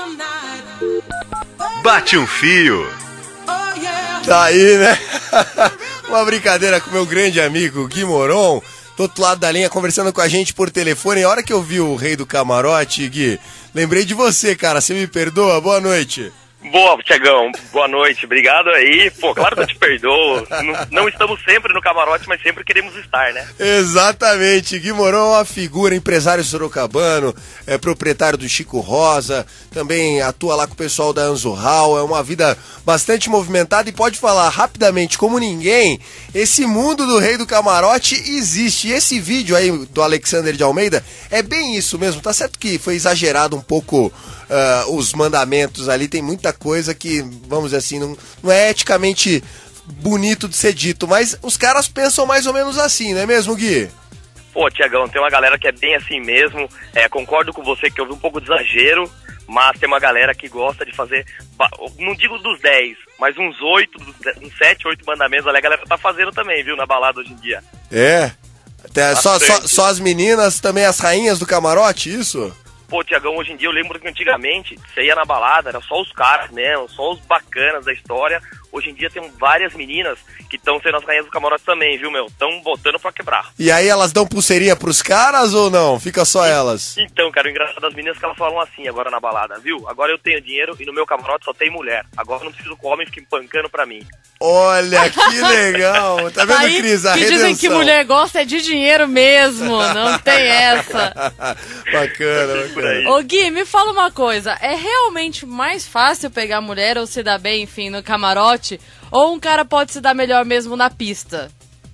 Bate um fio. Tá aí, né? Uma brincadeira com meu grande amigo Gui Moron, do outro lado da linha, conversando com a gente por telefone. E a hora que eu vi o Rei do Camarote, Gui, lembrei de você, cara. Você me perdoa? Boa noite. Boa, Tiagão. Boa noite. Obrigado aí. Pô, claro que eu te perdoo. Não estamos sempre no camarote, mas sempre queremos estar, né? Exatamente. Gui Moron é uma figura, empresário sorocabano, é proprietário do Chico Rosa, também atua lá com o pessoal da Anzurral. É uma vida bastante movimentada e pode falar rapidamente como ninguém. Esse mundo do Rei do Camarote existe. E esse vídeo aí do Alexander de Almeida é bem isso mesmo. Tá certo que foi exagerado um pouco os mandamentos ali, tem muita coisa que, vamos dizer assim, não é eticamente bonito de ser dito, mas os caras pensam mais ou menos assim, não é mesmo, Gui? Pô, Tiagão, tem uma galera que é bem assim mesmo, concordo com você que houve um pouco de exagero, mas tem uma galera que gosta de fazer, não digo dos 10, mas uns 8, uns 7, 8 mandamentos, a galera tá fazendo também, viu, na balada hoje em dia. É? Só as meninas, também as rainhas do camarote, isso? Pô, Tiagão, hoje em dia eu lembro que antigamente você ia na balada, era só os caras mesmo, só os bacanas da história. Hoje em dia tem várias meninas que estão sendo as rainhas do camarote também, viu, meu? Estão botando pra quebrar. E aí elas dão pulseirinha pros caras ou não? Fica só elas? Então, cara, o engraçado das meninas é que elas falam assim agora na balada, viu? Agora eu tenho dinheiro e no meu camarote só tem mulher. Agora eu não preciso que o homem fique empancando pra mim. Olha, que legal! Tá vendo, aí, Cris? A que redenção. dizem que mulher gosta é de dinheiro mesmo, não tem essa. Bacana. Ô Gui, me fala uma coisa, é realmente mais fácil pegar mulher ou se dar bem, enfim, no camarote? Ou um cara pode se dar melhor mesmo na pista?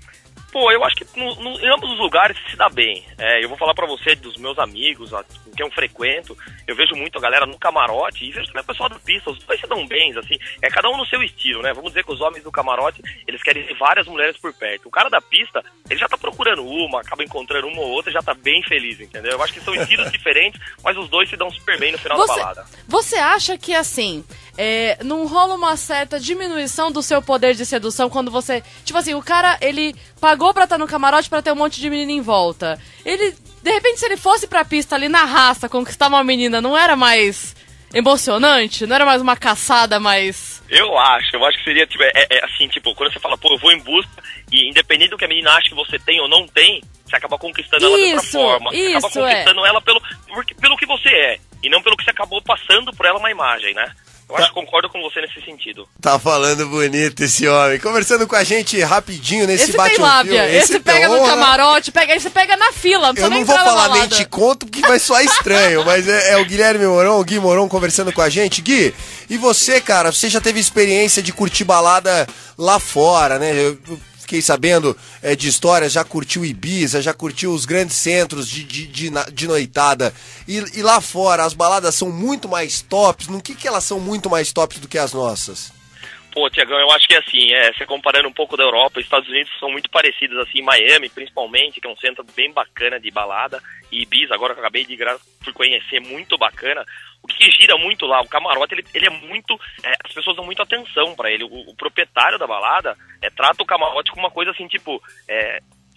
Pô, eu acho que em ambos os lugares se dá bem. Eu vou falar pra você dos meus amigos, com quem eu frequento, eu vejo muito a galera no camarote e vejo também o pessoal da pista, os dois se dão bem, assim, cada um no seu estilo, né? Vamos dizer que os homens do camarote, eles querem ter várias mulheres por perto. O cara da pista, ele já tá procurando uma, acaba encontrando uma ou outra e já tá bem feliz, entendeu? Eu acho que são estilos diferentes, mas os dois se dão super bem no final da balada. Você acha que, assim, não rola uma certa diminuição do seu poder de sedução quando você... Tipo assim, o cara, ele pagou pra estar no camarote pra ter um monte de menina em volta. Ele, de repente, se ele fosse pra pista ali na raça conquistar uma menina, não era mais emocionante? Não era mais uma caçada mais... Eu acho que seria, tipo, assim, tipo, quando você fala, pô, eu vou em busca, e independente do que a menina acha que você tem ou não tem, você acaba conquistando ela de outra forma. Você acaba conquistando ela pelo que você é, e não pelo que você acabou passando por ela uma imagem, né? Eu acho que concordo com você nesse sentido. Tá falando bonito esse homem. Conversando com a gente rapidinho nesse bate-um-fio. Esse pega no camarote, esse pega na fila. Eu não vou falar nem te conto porque vai soar estranho, mas é o Guilherme Moron, o Gui Moron conversando com a gente. Gui, e você, cara, você já teve experiência de curtir balada lá fora, né? Eu fiquei sabendo de histórias, já curtiu Ibiza, já curtiu os grandes centros de noitada. E lá fora, as baladas são muito mais tops. No que elas são muito mais tops do que as nossas? Pô, Tiagão, eu acho que assim, você comparando um pouco da Europa, os Estados Unidos são muito parecidos, assim, Miami, principalmente, que é um centro bem bacana de balada, e Ibiza, agora que eu acabei de fui conhecer, muito bacana. O que gira muito lá, o camarote, ele é muito... as pessoas dão muita atenção pra ele. O proprietário da balada trata o camarote como uma coisa assim, tipo... é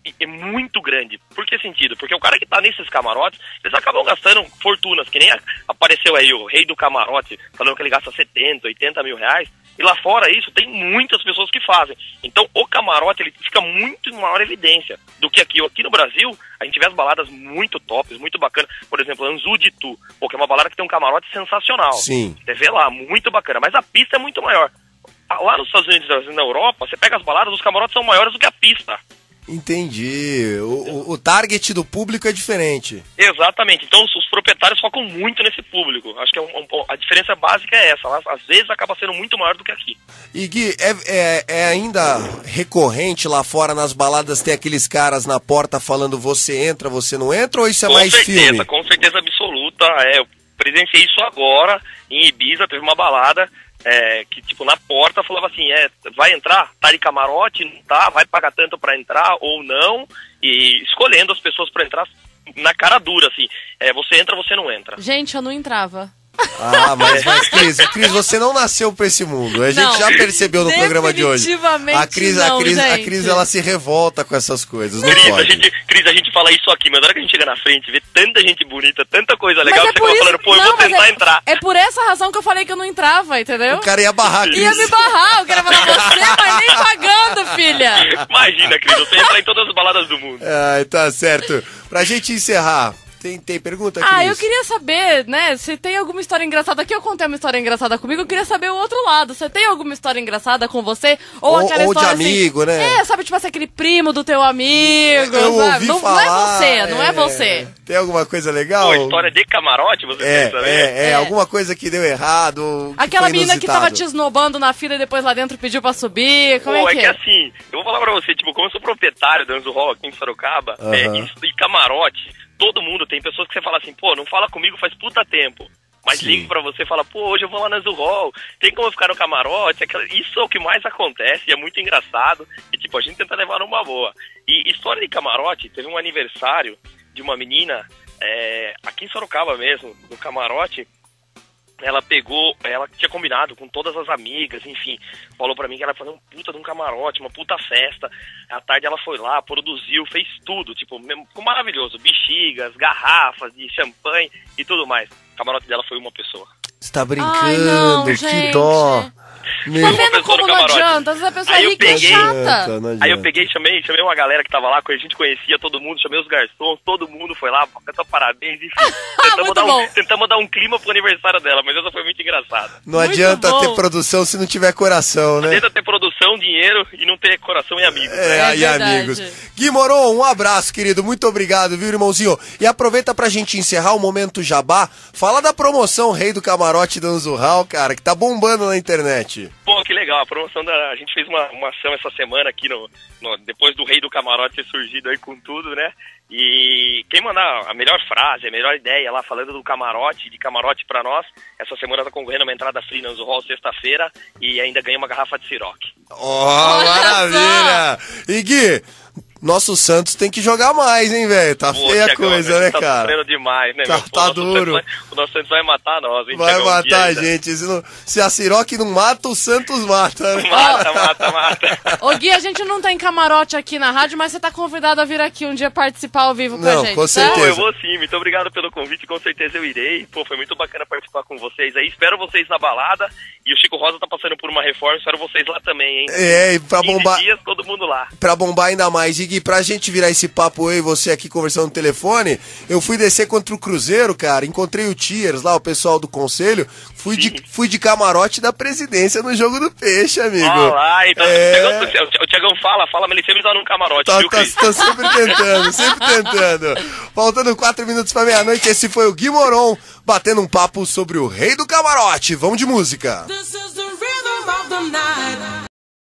muito grande. Por que sentido? Porque o cara que tá nesses camarotes, eles acabam gastando fortunas, que nem apareceu aí o rei do camarote, falando que ele gasta 70, 80 mil reais, e lá fora isso tem muitas pessoas que fazem. Então o camarote, ele fica muito em maior evidência do que aqui. Aqui no Brasil, a gente vê as baladas muito tops, muito bacanas. Por exemplo, Anzu de Tu, que é uma balada que tem um camarote sensacional. Sim. Você vê lá, muito bacana, mas a pista é muito maior. Lá nos Estados Unidos e na Europa, você pega as baladas, os camarotes são maiores do que a pista. Entendi. O target do público é diferente. Exatamente. Então os proprietários focam muito nesse público. Acho que a diferença básica é essa. Às vezes acaba sendo muito maior do que aqui. E Gui, é ainda recorrente lá fora nas baladas ter aqueles caras na porta falando você entra, você não entra, ou isso é mais filme? Com certeza absoluta. Eu presenciei isso agora em Ibiza, teve uma balada que, tipo, na porta falava assim, vai entrar? Tá de camarote? Não tá? Vai pagar tanto pra entrar ou não? E escolhendo as pessoas pra entrar na cara dura, assim. Você entra, você não entra. Gente, eu não entrava. Ah, mas Cris, você não nasceu pra esse mundo. A gente já percebeu no programa de hoje. A Cris, ela se revolta com essas coisas. Não pode. Cris, a gente fala isso aqui, mas na hora que a gente chega na frente, vê tanta gente bonita, tanta coisa legal, que você acaba falando, pô, eu vou tentar entrar. É por essa razão que eu falei que eu não entrava, entendeu? O cara ia barrar, Cris. Ia me barrar, eu queria falar, você vai nem pagando, filha. Imagina, Cris, você entra em todas as baladas do mundo. Ai, tá certo. Pra gente encerrar, tem pergunta, Cris? Eu queria saber, né, se tem alguma história engraçada. Aqui eu contei uma história engraçada comigo, eu queria saber o outro lado. Você tem alguma história engraçada com você? Ou aquela história de amigo, assim, né? Sabe, tipo assim, aquele primo do teu amigo. Eu ouvi falar, não é você. Tem alguma coisa legal? Pô, história de camarote, você pensa, né? Alguma coisa que deu errado. Aquela menina que tava te esnobando na fila e depois lá dentro pediu pra subir. Como é que é? Assim, eu vou falar pra você, tipo, como eu sou proprietário do Anzo Hall aqui em Sorocaba, e camarote, todo mundo tem pessoas que você fala assim, pô, não fala comigo faz puta tempo. Mas liga pra você e fala, pô, hoje eu vou lá na Anzo Hall, tem como eu ficar no camarote? Isso é o que mais acontece, é muito engraçado. E tipo, a gente tenta levar numa boa. E história de camarote, teve um aniversário de uma menina, aqui em Sorocaba mesmo, no camarote. Ela tinha combinado com todas as amigas, enfim, falou pra mim que ela ia fazer um puta de um camarote, uma puta festa. À tarde ela foi lá, produziu, fez tudo, tipo, ficou maravilhoso. Bexigas, garrafas de champanhe e tudo mais. O camarote dela foi uma pessoa. Você tá brincando? Ai, não, que gente. dó. Tá vendo como não adianta? Às vezes a pessoa é rica e chata. Aí eu peguei, chamei uma galera que tava lá, a gente conhecia todo mundo, chamei os garçons, todo mundo foi lá, cantou parabéns, enfim. Tentamos dar um clima pro aniversário dela, mas essa foi muito engraçada. Não adianta ter produção se não tiver coração, né? Não adianta ter produção, dinheiro e não ter coração e amigos. E amigos. Gui Moron, um abraço, querido. Muito obrigado, viu, irmãozinho? E aproveita pra gente encerrar o Momento Jabá. Fala da promoção Rei do Camarote da Anzo Hall, cara, que tá bombando na internet. Pô, que legal, a promoção a gente fez uma ação essa semana aqui depois do Rei do Camarote ter surgido aí com tudo, né? E quem mandar a melhor frase, a melhor ideia lá falando do camarote, de camarote pra nós, essa semana tá concorrendo a uma entrada free na Anzo Hall sexta-feira e ainda ganha uma garrafa de Ciroc. Maravilha! E Gui, nosso Santos tem que jogar mais, hein, velho? Tá feia a coisa, né, cara? Tá sofrendo demais, né, tá duro. O nosso Santos vai matar nós, hein? Vai matar a gente. Se a Ciroc não mata, o Santos mata, né? Mata. Ô, Gui, a gente não tem camarote aqui na rádio, mas você tá convidado a vir aqui um dia participar ao vivo com a gente. Com certeza. Pô, eu vou sim. Muito obrigado pelo convite, com certeza eu irei. Pô, foi muito bacana participar com vocês aí. Espero vocês na balada. E o Chico Rosa tá passando por uma reforma, espero vocês lá também, hein? E pra bombar. 15 dias, todo mundo lá. Pra bombar ainda mais. E Gui, pra gente virar esse papo eu e você aqui conversando no telefone, eu fui descer contra o Cruzeiro, cara, encontrei o Tiers lá, o pessoal do conselho, fui de camarote da presidência no jogo do Peixe, amigo. Olá, então o Thiagão fala, mas ele sempre tá num camarote, viu, Cris? Tô sempre tentando. Faltando 4 minutos pra meia-noite, esse foi o Gui Moron, batendo um papo sobre o Rei do Camarote. Vamos de música.